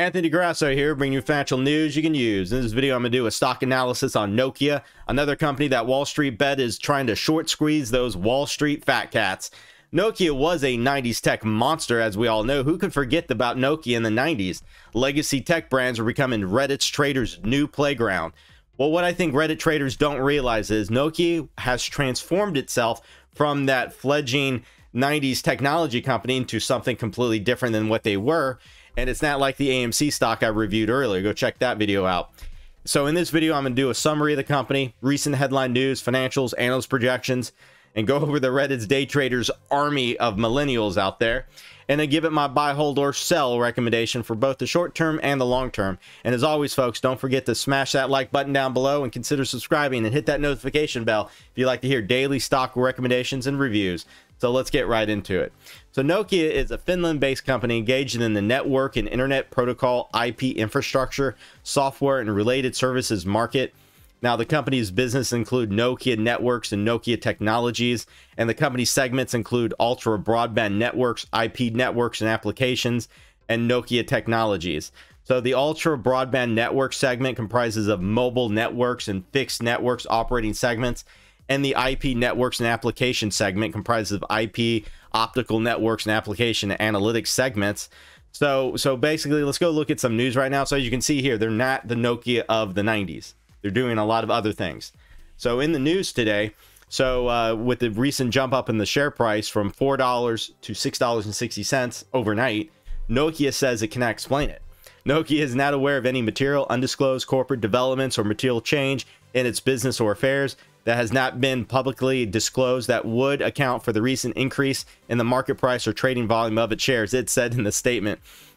Anthony Grasso here, bringing you financial news you can use. In this video, I'm going to do a stock analysis on Nokia, another company that WallStreetBets is trying to short squeeze those Wall Street fat cats. Nokia was a 90s tech monster, as we all know. Who could forget about Nokia in the 90s? Legacy tech brands were becoming Reddit's traders' new playground. Well, what I think Reddit traders don't realize is Nokia has transformed itself from that fledgling 90s technology company into something completely different than what they were. And it's not like the AMC stock I reviewed earlier. Go check that video out. So in this video, I'm going to do a summary of the company, recent headline news, financials, analyst projections, and go over the Reddit's day traders army of millennials out there. And then give it my buy, hold, or sell recommendation for both the short term and the long term. And as always, folks, don't forget to smash that like button down below and consider subscribing and hit that notification bell if you'd like to hear daily stock recommendations and reviews. So let's get right into it. So Nokia is a Finland-based company engaged in the network and internet protocol, IP infrastructure, software, and related services market. Now, the company's business include Nokia Networks and Nokia Technologies, and the company's segments include ultra broadband networks, IP networks and applications, and Nokia Technologies. So the ultra broadband network segment comprises of mobile networks and fixed networks operating segments, and the IP networks and application segment comprises of IP, optical networks, and application analytics segments. So basically, let's go look at some news right now. So as you can see here, they're not the Nokia of the 90s. They're doing a lot of other things. So in the news today, with the recent jump up in the share price from $4 to $6.60 overnight, Nokia says it cannot explain it. Nokia is not aware of any material, undisclosed corporate developments or material change in its business or affairs that has not been publicly disclosed that would account for the recent increase in the market price or trading volume of its shares, it said in the statement.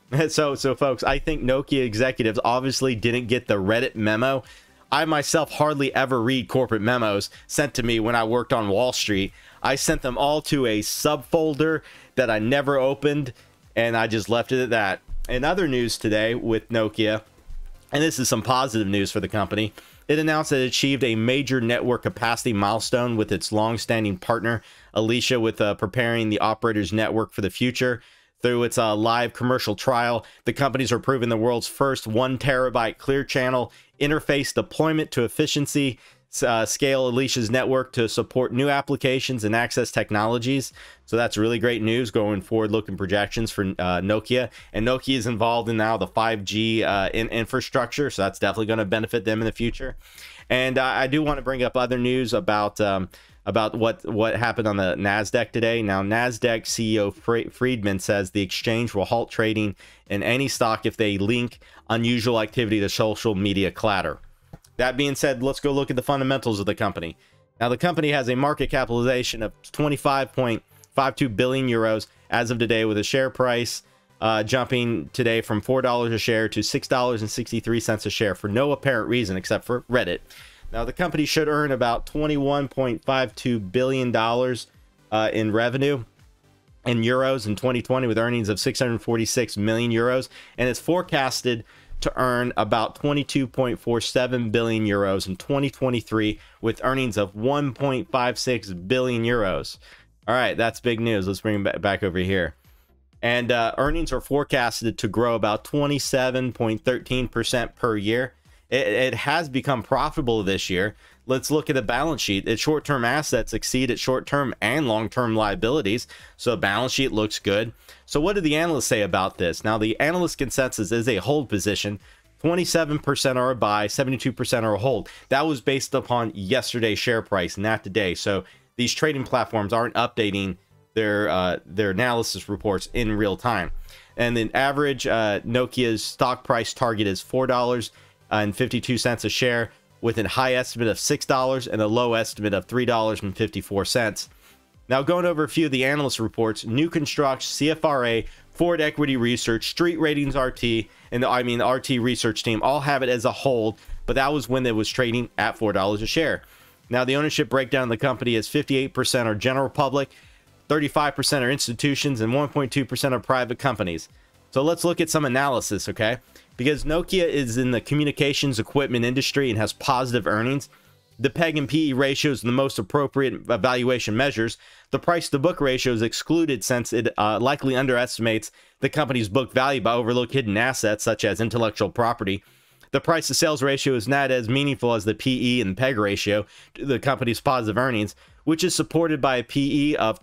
So folks, I think Nokia executives obviously didn't get the Reddit memo. I myself hardly ever read corporate memos sent to me when I worked on Wall Street. I sent them all to a subfolder that I never opened, and I just left it at that. In other news today with Nokia, and this is some positive news for the company, it announced that it achieved a major network capacity milestone with its long-standing partner, Alicia, with preparing the operator's network for the future. Through its live commercial trial, the companies are proving the world's first 1 terabyte clear channel interface deployment to efficiency scale Alicia's network to support new applications and access technologies. So that's really great news going forward looking projections for Nokia. And Nokia is involved in now the 5G infrastructure, so that's definitely going to benefit them in the future. And I do want to bring up other news about what happened on the NASDAQ today. Now, NASDAQ CEO Friedman says the exchange will halt trading in any stock if they link unusual activity to social media clatter. That being said, let's go look at the fundamentals of the company. Now, the company has a market capitalization of 25.52 billion euros as of today, with a share price jumping today from $4 a share to $6.63 a share for no apparent reason except for Reddit. Now, the company should earn about $21.52 billion in revenue in euros in 2020, with earnings of 646 million euros, and it's forecasted to earn about 22.47 billion euros in 2023, with earnings of 1.56 billion euros. All right, that's big news. Let's bring it back over here. And earnings are forecasted to grow about 27.13% per year. It has become profitable this year. Let's look at the balance sheet. Its short-term assets exceed its short-term and long-term liabilities, so the balance sheet looks good. So what do the analysts say about this? Now, the analyst consensus is a hold position. 27% are a buy, 72% are a hold. That was based upon yesterday's share price, not today. So these trading platforms aren't updating their analysis reports in real time. And the average Nokia's stock price target is $4.52 a share, with a high estimate of $6 and a low estimate of $3.54. Now, going over a few of the analyst reports, New Construct, CFRA, Ford Equity Research, Street Ratings RT, and the RT research team all have it as a hold, but that was when it was trading at $4 a share. Now, the ownership breakdown of the company is 58% are general public, 35% are institutions, and 1.2% are private companies. So let's look at some analysis, okay? Because Nokia is in the communications equipment industry and has positive earnings, The PEG and PE ratios are the most appropriate valuation measures. The price-to-book ratio is excluded since it likely underestimates the company's book value by overlooking hidden assets such as intellectual property. The price-to-sales ratio is not as meaningful as the PE and PEG ratio to the company's positive earnings, which is supported by a PE of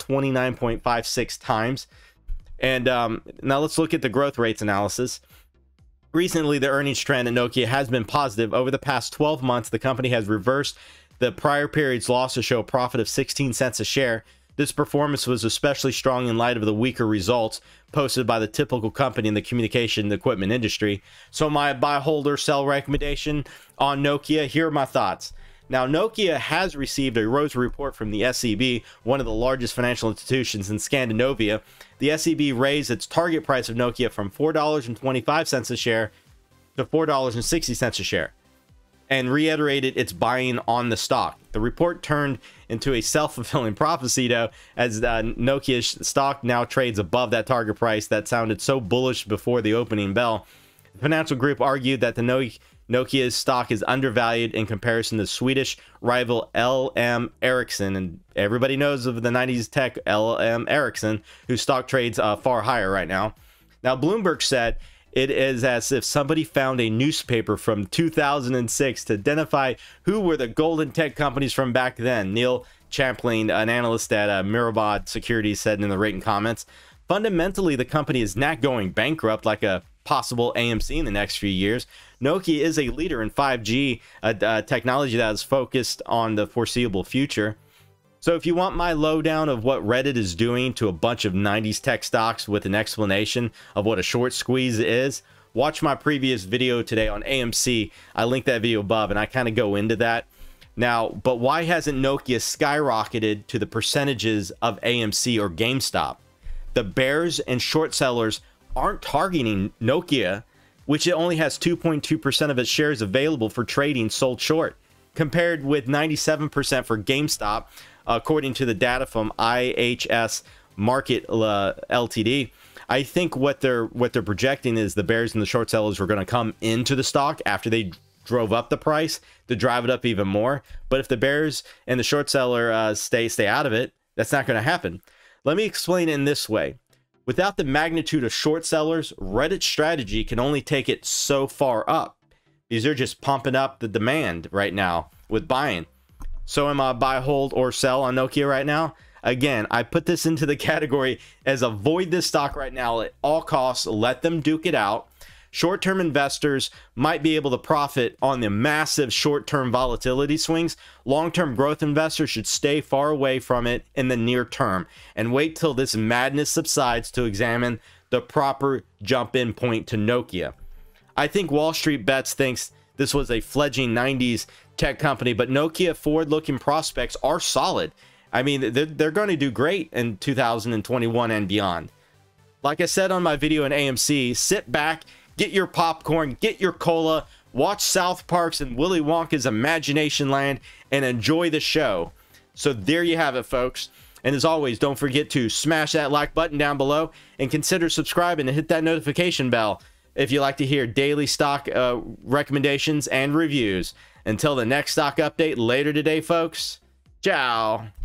29.56 times. And now let's look at the growth rates analysis. Recently, the earnings trend at Nokia has been positive. Over the past 12 months, the company has reversed the prior period's loss to show a profit of 16 cents a share. This performance was especially strong in light of the weaker results posted by the typical company in the communication equipment industry. So my buy, hold, or sell recommendation on Nokia, here are my thoughts. Now, Nokia has received a rosy report from the SEB, one of the largest financial institutions in Scandinavia. The SEB raised its target price of Nokia from $4.25 a share to $4.60 a share and reiterated its buying on the stock. The report turned into a self-fulfilling prophecy, though, as Nokia stock now trades above that target price that sounded so bullish before the opening bell. The financial group argued that the Nokia's stock is undervalued in comparison to Swedish rival LM Ericsson, and everybody knows of the 90s tech LM Ericsson, whose stock trades far higher right now. Now, Bloomberg said it is as if somebody found a newspaper from 2006 to identify who were the golden tech companies from back then. Neil Champlain, an analyst at Mirabad Securities, said in the rating comments, fundamentally, the company is not going bankrupt like a possible AMC in the next few years. Nokia is a leader in 5G technology that is focused on the foreseeable future. So if you want my lowdown of what Reddit is doing to a bunch of 90s tech stocks with an explanation of what a short squeeze is, watch my previous video today on AMC. I linked that video above, and I kind of go into that. Now, but why hasn't Nokia skyrocketed to the percentages of AMC or GameStop? The bears and short sellers aren't targeting Nokia, which it only has 2.2% of its shares available for trading sold short, compared with 97% for GameStop, according to the data from IHS Market Ltd. I think what they're projecting is the bears and the short sellers were going to come into the stock after they drove up the price to drive it up even more. But if the bears and the short seller stay out of it, that's not going to happen. Let me explain it in this way. Without the magnitude of short sellers, Reddit's strategy can only take it so far up. These are just pumping up the demand right now with buying. So am I buy, hold, or sell on Nokia right now? Again, I put this into the category as avoid this stock right now at all costs. Let them duke it out. Short-term investors might be able to profit on the massive short-term volatility swings. Long-term growth investors should stay far away from it in the near term and wait till this madness subsides to examine the proper jump-in point to Nokia. I think WallStreetBets thinks this was a fledgling 90s tech company, but Nokia forward-looking prospects are solid. I mean, they're going to do great in 2021 and beyond. Like I said on my video in AMC, sit back, get your popcorn, get your cola, watch South Park's and Willy Wonka's Imagination Land, and enjoy the show. So there you have it, folks. And as always, don't forget to smash that like button down below and consider subscribing and hit that notification bell if you like to hear daily stock recommendations and reviews. Until the next stock update later today, folks. Ciao.